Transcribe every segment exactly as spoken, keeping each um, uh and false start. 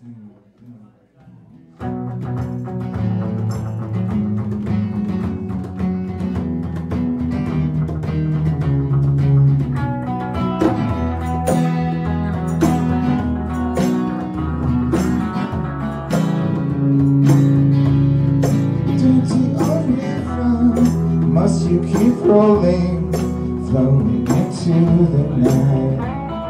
Must you keep rolling, floating into the night?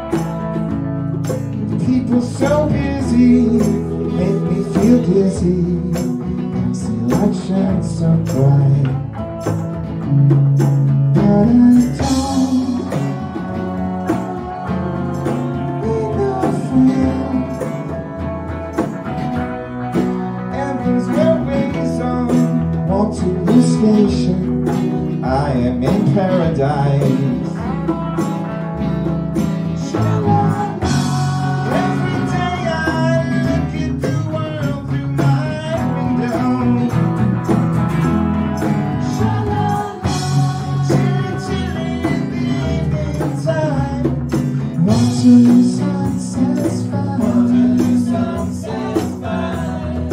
People so busy make me feel dizzy, as the light shines so bright. But I don't need no friend, and there's no ways on Waterloo Station. I am in paradise. Every day I look at the world through my window. Chilly, chilly in the evening time. Waterloo sunset's fine. Waterloo sunset's fine.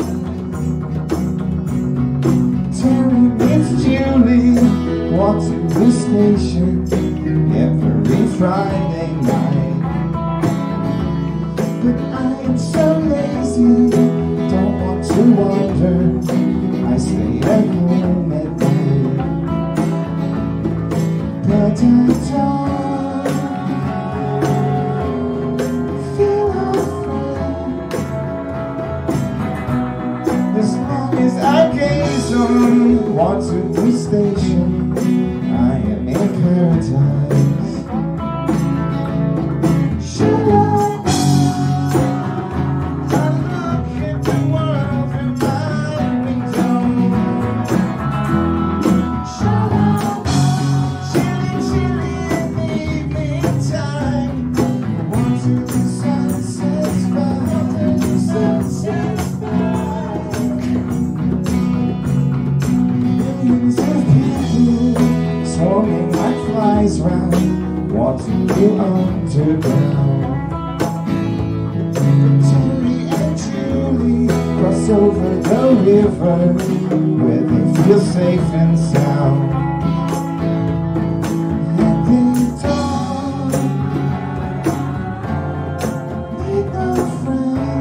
Tenney meets Julie. Waterloo Station every Friday night. But I am so lazy, don't want to wander. I stay at home at night. But I don't feel afraid, as long as I gaze on Waterloo Station. I am in paradise. Should I? I look at the world through my window. Should I? Chilly, chilly in the evening time. Waterloo sunset's fine. Waterloo sunset's fine. Millions of people swarming like flies round Waterloo underground. Tenney and Julie cross over the river where they feel safe and sound. And they don't need no friend,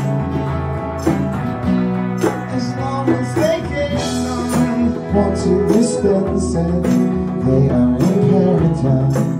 as long as they get on Waterloo Station. They are in paradise.